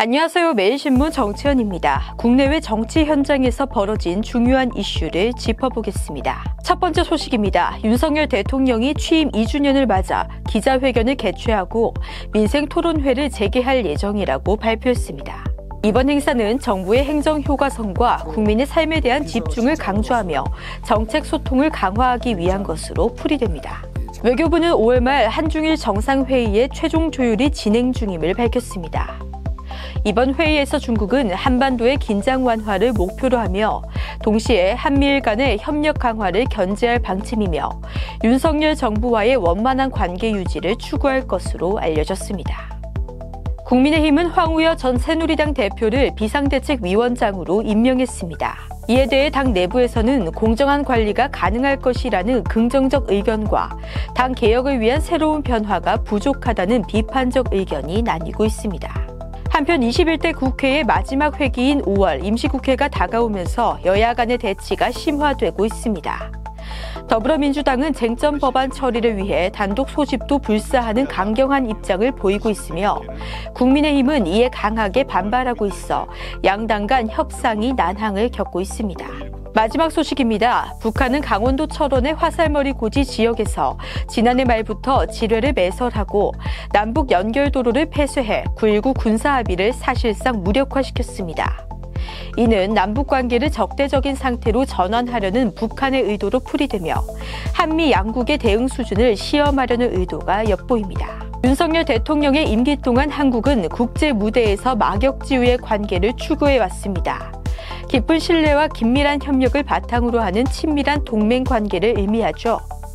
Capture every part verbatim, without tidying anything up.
안녕하세요. 매일신문 정채연입니다. 국내외 정치 현장에서 벌어진 중요한 이슈를 짚어보겠습니다. 첫 번째 소식입니다. 윤석열 대통령이 취임 이 주년을 맞아 기자회견을 개최하고 민생 토론회를 재개할 예정이라고 발표했습니다. 이번 행사는 정부의 행정 효과성과 국민의 삶에 대한 집중을 강조하며 정책 소통을 강화하기 위한 것으로 풀이됩니다. 외교부는 오월 말 한중일 정상회의의 최종 조율이 진행 중임을 밝혔습니다. 이번 회의에서 중국은 한반도의 긴장 완화를 목표로 하며 동시에 한미일 간의 협력 강화를 견제할 방침이며 윤석열 정부와의 원만한 관계 유지를 추구할 것으로 알려졌습니다. 국민의힘은 황우여 전 새누리당 대표를 비상대책위원장으로 임명했습니다. 이에 대해 당 내부에서는 공정한 관리가 가능할 것이라는 긍정적 의견과 당 개혁을 위한 새로운 변화가 부족하다는 비판적 의견이 나뉘고 있습니다. 한편 이십일 대 국회의 마지막 회기인 오월 임시국회가 다가오면서 여야 간의 대치가 심화되고 있습니다. 더불어민주당은 쟁점 법안 처리를 위해 단독 소집도 불사하는 강경한 입장을 보이고 있으며 국민의힘은 이에 강하게 반발하고 있어 양당 간 협상이 난항을 겪고 있습니다. 마지막 소식입니다. 북한은 강원도 철원의 화살머리 고지 지역에서 지난해 말부터 지뢰를 매설하고 남북 연결도로를 폐쇄해 구일구 군사합의를 사실상 무력화시켰습니다. 이는 남북관계를 적대적인 상태로 전환하려는 북한의 의도로 풀이되며 한미 양국의 대응 수준을 시험하려는 의도가 엿보입니다. 윤석열 대통령의 임기 동안 한국은 국제 무대에서 막역지우의 관계를 추구해왔습니다. 깊은 신뢰와 긴밀한 협력을 바탕으로 하는 친밀한 동맹 관계를 의미하죠.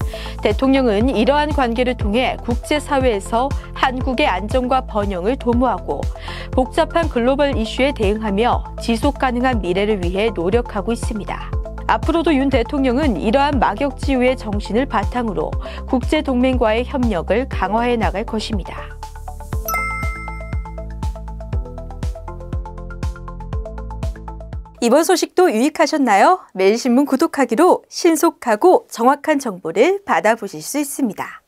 대통령은 이러한 관계를 통해 국제사회에서 한국의 안정과 번영을 도모하고 복잡한 글로벌 이슈에 대응하며 지속 가능한 미래를 위해 노력하고 있습니다. 앞으로도 윤 대통령은 이러한 막역지우의 정신을 바탕으로 국제동맹과의 협력을 강화해 나갈 것입니다. 이번 소식도 유익하셨나요? 매일신문 구독하기로 신속하고 정확한 정보를 받아보실 수 있습니다.